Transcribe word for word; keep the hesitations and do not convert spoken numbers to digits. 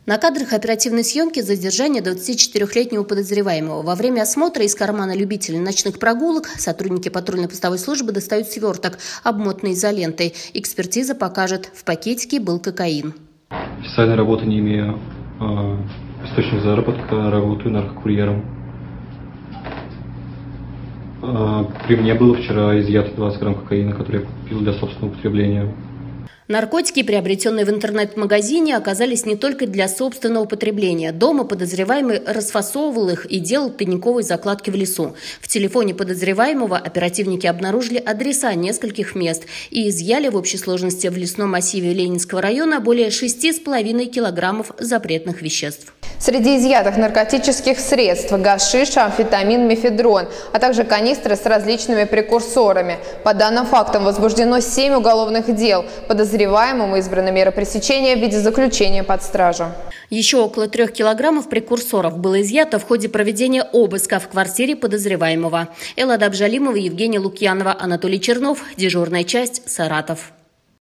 На кадрах оперативной съемки задержание двадцатичетырёхлетнего подозреваемого. Во время осмотра из кармана любителей ночных прогулок сотрудники патрульно-постовой службы достают сверток, обмотанный изолентой. Экспертиза покажет, в пакетике был кокаин. Официальной работы не имею. Источник заработка, работаю наркокурьером. При мне было вчера изъято двадцать грамм кокаина, который я купил для собственного употребления. Наркотики, приобретенные в интернет-магазине, оказались не только для собственного потребления. Дома подозреваемый расфасовывал их и делал тайниковые закладки в лесу. В телефоне подозреваемого оперативники обнаружили адреса нескольких мест и изъяли в общей сложности в лесном массиве Ленинского района более шести с половиной килограммов запретных веществ. Среди изъятых наркотических средств – гашиш, амфетамин, мефедрон, а также канистры с различными прекурсорами. По данным фактам возбуждено семь уголовных дел. Подозреваемому избрана мера пресечения в виде заключения под стражу. Еще около трех килограммов прекурсоров было изъято в ходе проведения обыска в квартире подозреваемого. Эллада Абжалимова, Евгения Лукьянова, Анатолий Чернов. Дежурная часть, Саратов.